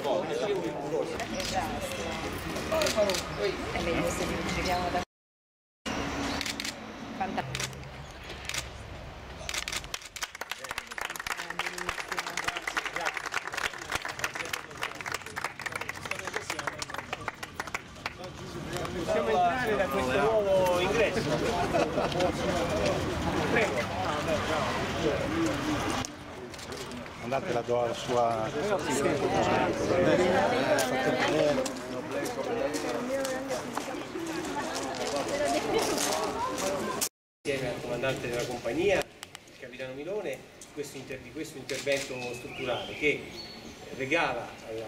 E vedi se ci giriamo da fantastico. Possiamo entrare da questo nuovo ingresso? Prego. Andate la do alla sua... Insieme al comandante della compagnia, il capitano Milone, di questo intervento strutturale che regala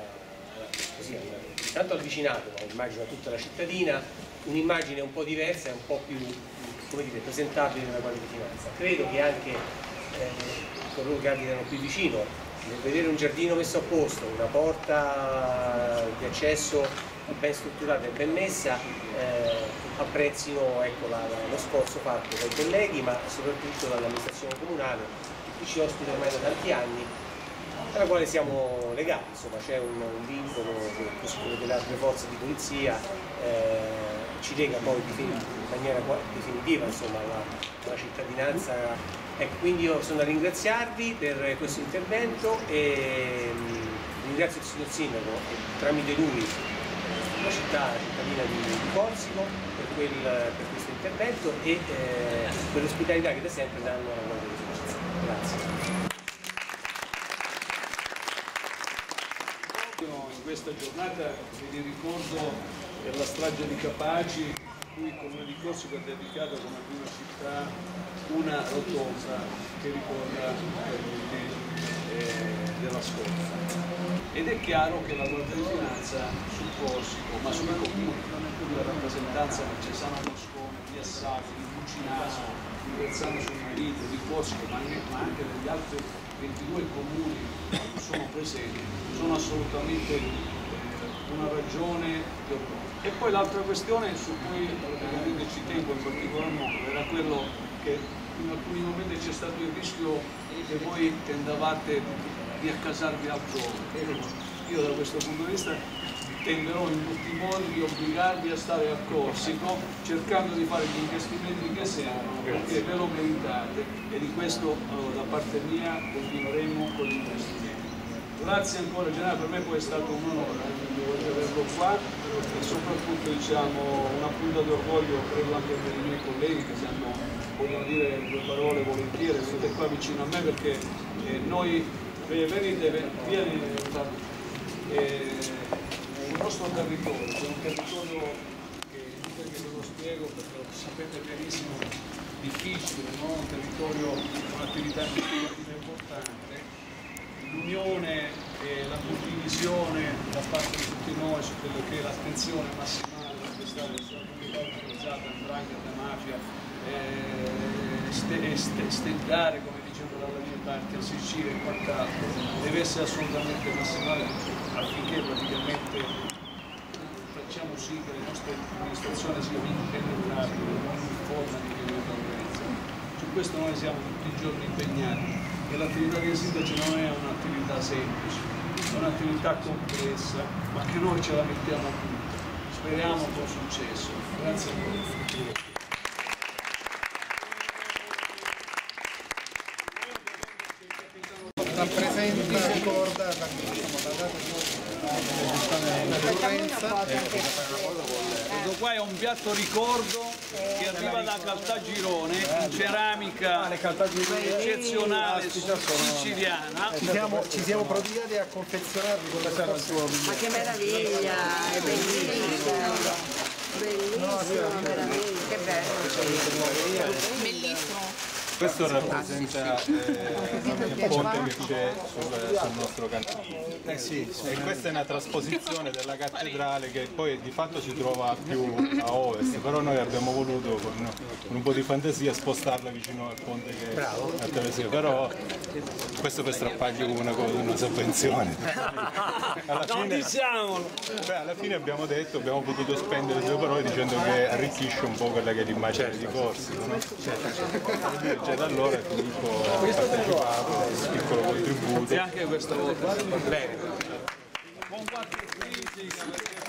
tanto al vicinato, ma immagino a tutta la cittadina, un'immagine un po' diversa e un po' più, come dire, presentabile della Guardia di Finanza. Credo che anche coloro che abitano più vicino, nel vedere un giardino messo a posto, una porta di accesso ben strutturata e ben messa, apprezzino, ecco, lo sforzo fatto dai colleghi, ma soprattutto dall'amministrazione comunale, che qui ci ospita ormai da tanti anni, alla quale siamo legati. Insomma, c'è un vincolo che, così come delle altre forze di polizia, ci lega poi in maniera definitiva, insomma, alla cittadinanza. Ecco, quindi io sono a ringraziarvi per questo intervento e ringrazio il signor Sindaco e tramite lui la cittadina di Corsico per questo intervento e per l'ospitalità che da sempre danno alla Guardia di Finanza. Grazie. In questa giornata vi ricordo per la strage di Capaci, cui il Comune di Corsico ha dedicato come prima città una rotonda che ricorda della scorsa. Ed è chiaro che la Guardia di Finanza su Corsico, ma sui comuni, la rappresentanza di Cesano Moscone, di Assafi, di Bucinaso, di Verzano sul Marito, di Corsico, ma anche degli altri 22 comuni che sono presenti, sono assolutamente una ragione di orgoglio. E poi l'altra questione su cui praticamente ci tengo in particolar modo era quello che in alcuni momenti c'è stato il rischio che voi tendavate di accasarvi altrove. Io da questo punto di vista tenderò in tutti i modi di obbligarvi a stare a Corsico cercando di fare gli investimenti che servono perché ve lo meritate e di questo da parte mia continueremo con gli investimenti. Grazie ancora generale, per me poi è stato un onore averlo qua e soprattutto diciamo una punta d'orgoglio credo anche per i miei colleghi che vogliono dire due parole volentieri, venite qua vicino a me perché noi venite il nostro territorio, è un territorio che ve lo spiego perché lo sapete benissimo, difficile, no? Un territorio con un'attività investigativa importante. L'unione e la condivisione da parte di tutti noi su quello che è l'attenzione massimale da prestare sulla comunità organizzata, 'ndrangheta, mafia, stentare, come dicevo dalle mie parti, a Sicilia e quant'altro, deve essere assolutamente massimale affinché praticamente facciamo sì che le nostre amministrazioni siano impenetrabili in ogni forma di criminalità organizzata. Su questo noi siamo tutti i giorni impegnati. E l'attività dei sindaci non è un'attività semplice, è un'attività complessa, ma che noi ce la mettiamo tutta. Speriamo con successo. Grazie a voi. Rappresenta, ricorda la data Questo qua è un piatto ricordo che arriva da Caltagirone, in ceramica eccezionale siciliana. Ci siamo prodigati a confezionarli con la sua. Ma che meraviglia, è bellissimo, bellissimo, meraviglia, che bello, bellissimo. Questo rappresenta il ponte che c'è sul nostro cantino. E questa è una trasposizione della cattedrale che poi di fatto si trova più a ovest, però noi abbiamo voluto con un po' di fantasia spostarla vicino al ponte che attraversa. Però questo per strappargli una sovvenzione. Alla fine abbiamo potuto spendere due parole dicendo che arricchisce un po' quella che è l'immagine di Corsico, no? Da allora Filippo ha partecipato, un piccolo contributo. Grazie anche questa volta. Bene. buon quattro fisica perché